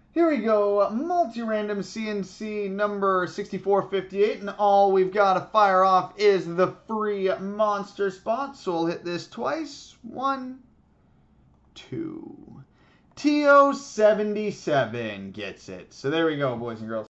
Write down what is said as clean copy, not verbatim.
Here we go, multi-random C&C number 6458, and all we've got to fire off is the free monster spot. So we'll hit this twice. 1, 2. TO77 gets it. So there we go, boys and girls.